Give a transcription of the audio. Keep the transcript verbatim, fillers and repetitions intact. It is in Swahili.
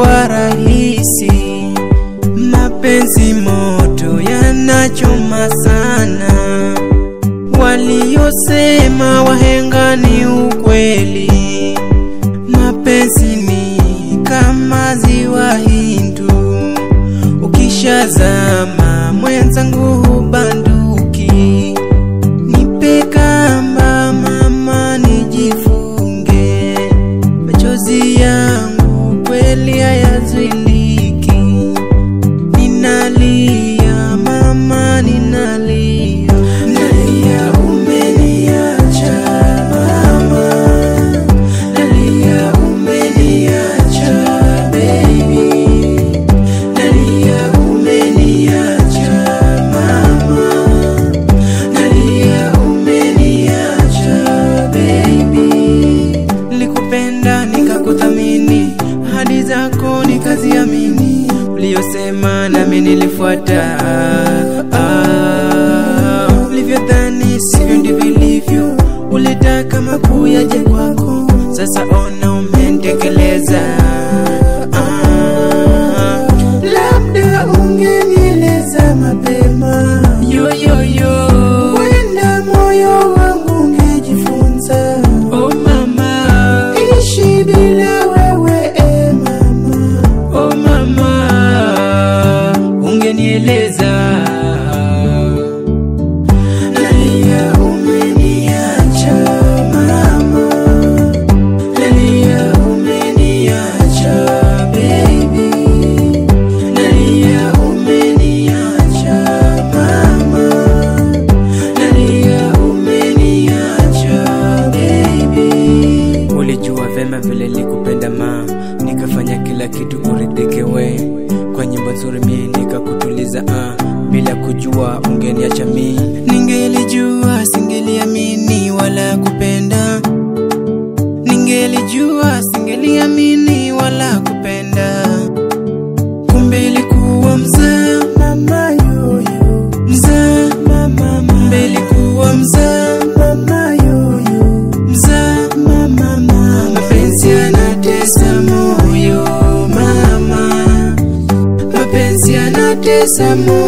haikuwa rahisi. Mapenzi moto yanachoma sana, waliosema wahenga ni ukweli. Mapenzi ni kama ziwa Hindu, ukishazama mwenzangu hubanduki. Nipe kamba mama nijifunge, machozi yangu kweli hayazuiliki. Ninalia mama ninalia, nalia umeniacha mama, nalia umeniacha baby, nalia umeniacha mama, nalia umeniacha baby. Nilikupenda nikakuthamini, ahadi zako nikaziamini, uliyosema nami nilifuata. Ah, ulivyodhani sivyo ndivyo ilivyo, ulitaka makuu yaje kwako, sasa ona umenitekeleza. Ah, labda ungenieleza mapema, yo yo yo, wenda moyo wangu ungejifunza. Oh mama, ishi bila wewe eh mama. Oh mama, ungenieleza. Nalia umeniacha mama, nalia umeniacha baby, nalia umeniacha mama, nalia umeniacha baby. Ulijua vema vile nilikupenda ma, nikafanya kila kitu kuridhike we. Kwa nyimbo nzuri mie nikakutuliza ah, bila kujua ungeniacha mi. Ningelijua singeliamini wala kupenda, ningelijua singeliamini wala kupenda. Kumbe ilikuwa mzaa mama yoyo, mzaa mama, kumbe ilikuwa mzaa mama yoyo, mzaa mama mama. Mapenzi yanatesa moyo mama, mapenzi yanatesa moyo.